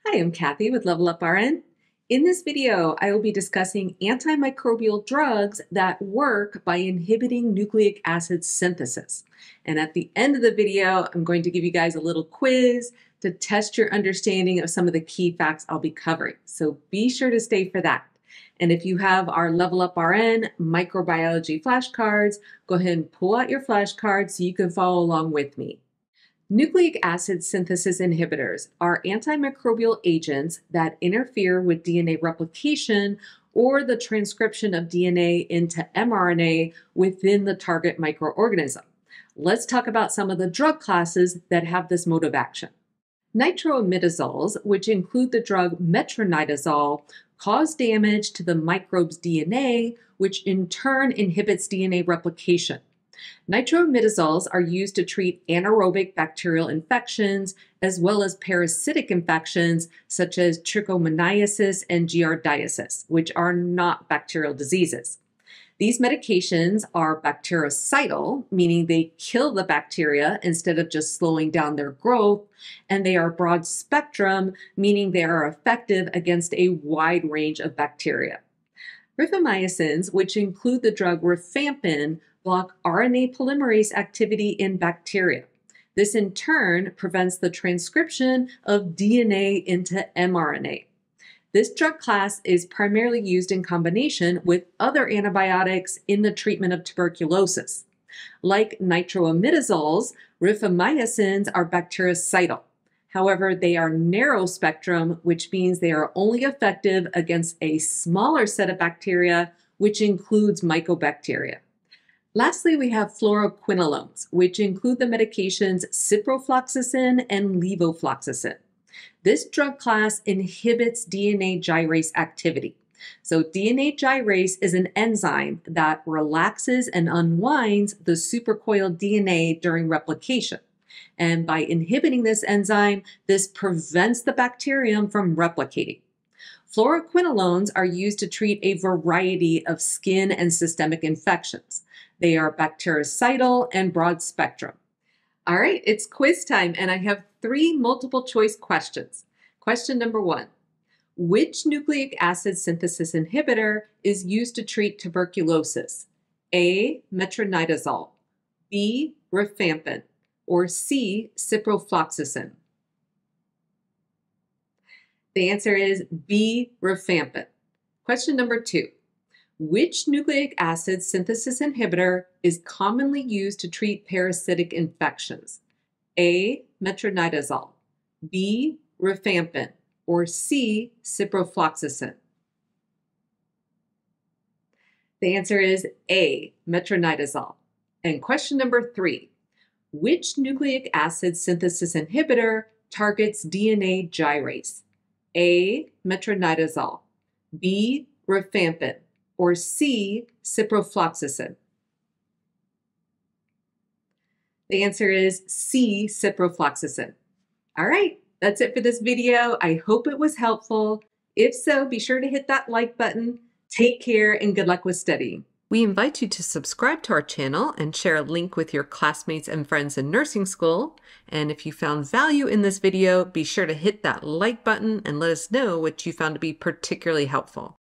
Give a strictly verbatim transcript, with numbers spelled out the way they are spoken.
Hi, I'm Cathy with Level Up R N. In this video, I will be discussing antimicrobial drugs that work by inhibiting nucleic acid synthesis. And at the end of the video, I'm going to give you guys a little quiz to test your understanding of some of the key facts I'll be covering. So be sure to stay for that. And if you have our Level Up R N microbiology flashcards, go ahead and pull out your flashcards so you can follow along with me. Nucleic acid synthesis inhibitors are antimicrobial agents that interfere with D N A replication or the transcription of D N A into mRNA within the target microorganism. Let's talk about some of the drug classes that have this mode of action. Nitroimidazoles, which include the drug metronidazole, cause damage to the microbe's D N A, which in turn inhibits D N A replication. Nitroimidazoles are used to treat anaerobic bacterial infections as well as parasitic infections such as trichomoniasis and giardiasis, which are not bacterial diseases. These medications are bactericidal, meaning they kill the bacteria instead of just slowing down their growth, and they are broad spectrum, meaning they are effective against a wide range of bacteria. Rifamycins, which include the drug rifampin, block R N A polymerase activity in bacteria. This in turn prevents the transcription of D N A into mRNA. This drug class is primarily used in combination with other antibiotics in the treatment of tuberculosis. Like nitroimidazoles, rifamycins are bactericidal. However, they are narrow spectrum, which means they are only effective against a smaller set of bacteria, which includes mycobacteria. Lastly, we have fluoroquinolones, which include the medications ciprofloxacin and levofloxacin. This drug class inhibits D N A gyrase activity. So D N A gyrase is an enzyme that relaxes and unwinds the supercoiled D N A during replication. And by inhibiting this enzyme, this prevents the bacterium from replicating. Fluoroquinolones are used to treat a variety of skin and systemic infections. They are bactericidal and broad spectrum. All right, it's quiz time, and I have three multiple choice questions. Question number one, which nucleic acid synthesis inhibitor is used to treat tuberculosis? A, metronidazole, B, rifampin, or C, ciprofloxacin? The answer is B, rifampin. Question number two. Which nucleic acid synthesis inhibitor is commonly used to treat parasitic infections? A, metronidazole, B, rifampin, or C, ciprofloxacin? The answer is A, metronidazole. And question number three. Which nucleic acid synthesis inhibitor targets D N A gyrase? A, metronidazole, B, rifampin, or C, ciprofloxacin? The answer is C, ciprofloxacin. All right, that's it for this video. I hope it was helpful. If so, be sure to hit that like button. Take care and good luck with studying. We invite you to subscribe to our channel and share a link with your classmates and friends in nursing school. And if you found value in this video, be sure to hit that like button and let us know what you found to be particularly helpful.